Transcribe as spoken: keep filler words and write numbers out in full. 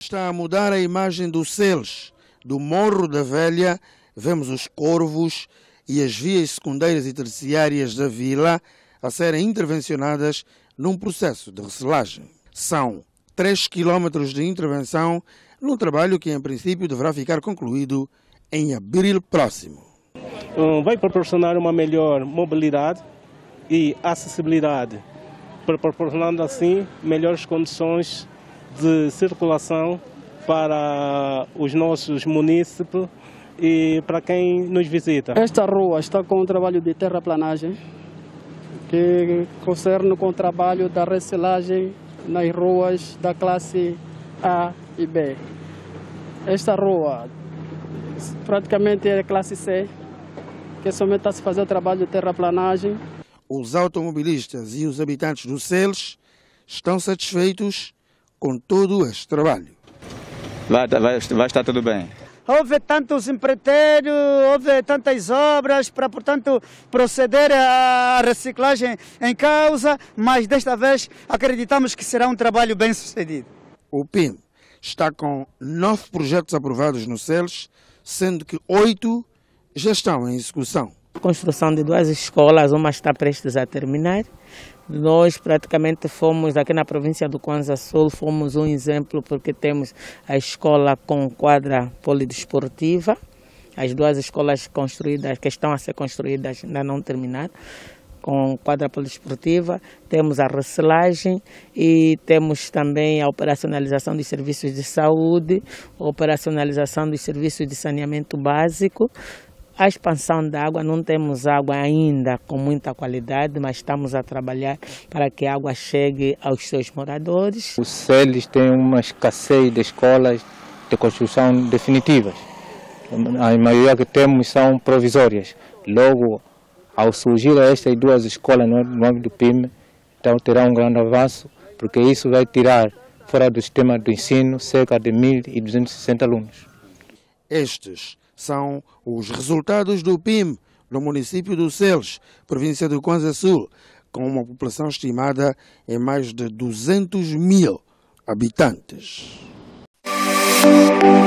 Está a mudar a imagem do Celes. Do Morro da Velha, vemos os corvos e as vias secundárias e terciárias da vila a serem intervencionadas num processo de recelagem. São três quilómetros de intervenção num trabalho que, em princípio, deverá ficar concluído em abril próximo. Vai proporcionar uma melhor mobilidade e acessibilidade, proporcionando assim melhores condições de circulação para os nossos munícipes e para quem nos visita. Esta rua está com um trabalho de terraplanagem que concerne com o trabalho da reciclagem nas ruas da classe A e B. Esta rua praticamente é classe C, que somente está a se fazer o trabalho de terraplanagem. Os automobilistas e os habitantes do Celes estão satisfeitos com todo este trabalho. Vai, vai, vai estar tudo bem. Houve tantos empreiteiros, houve tantas obras para, portanto, proceder à reciclagem em causa, mas desta vez acreditamos que será um trabalho bem sucedido. O P I M está com nove projetos aprovados no Celes, sendo que oito já estão em execução. A construção de duas escolas, uma está prestes a terminar. Nós praticamente fomos, aqui na província do Kwanza Sul, fomos um exemplo porque temos a escola com quadra polidesportiva, as duas escolas construídas, que estão a ser construídas, ainda não terminaram, com quadra polidesportiva, temos a reciclagem e temos também a operacionalização dos serviços de saúde, a operacionalização dos serviços de saneamento básico. A expansão da água, não temos água ainda com muita qualidade, mas estamos a trabalhar para que a água chegue aos seus moradores. Os Celes têm uma escassez de escolas de construção definitivas. A maioria que temos são provisórias. Logo, ao surgir estas duas escolas no âmbito do P I M, então terá um grande avanço, porque isso vai tirar fora do sistema do ensino cerca de mil duzentos e sessenta alunos. Estes são os resultados do P I M no município do Celes, província do Kwanza Sul, com uma população estimada em mais de duzentos mil habitantes.